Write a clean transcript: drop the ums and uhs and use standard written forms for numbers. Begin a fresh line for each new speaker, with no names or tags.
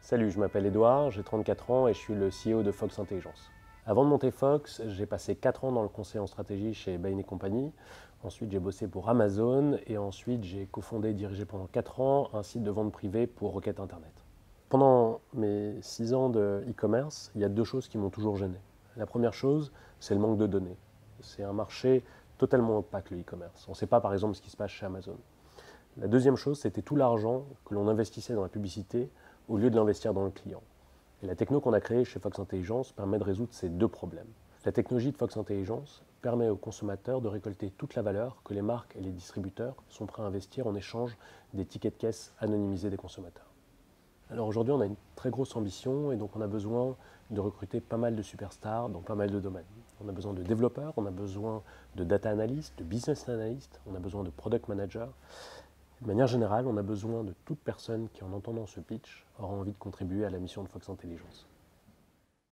Salut, je m'appelle Edouard, j'ai 34 ans et je suis le CEO de Fox Intelligence. Avant de monter Fox, j'ai passé 4 ans dans le conseil en stratégie chez Bain & Compagnie. Ensuite, j'ai bossé pour Amazon et ensuite, j'ai cofondé et dirigé pendant 4 ans un site de vente privée pour Rocket Internet. Pendant mes 6 ans de e-commerce, il y a deux choses qui m'ont toujours gêné. La première chose, c'est le manque de données. C'est un marché totalement opaque, le e-commerce. On ne sait pas, par exemple, ce qui se passe chez Amazon. La deuxième chose, c'était tout l'argent que l'on investissait dans la publicité au lieu de l'investir dans le client. Et la techno qu'on a créée chez Fox Intelligence permet de résoudre ces deux problèmes. La technologie de Fox Intelligence permet aux consommateurs de récolter toute la valeur que les marques et les distributeurs sont prêts à investir en échange des tickets de caisse anonymisés des consommateurs. Alors aujourd'hui, on a une très grosse ambition et donc on a besoin de recruter pas mal de superstars dans pas mal de domaines. On a besoin de développeurs, on a besoin de data analysts, de business analysts, on a besoin de product managers. De manière générale, on a besoin de toute personne qui, en entendant ce pitch, aura envie de contribuer à la mission de Fox Intelligence.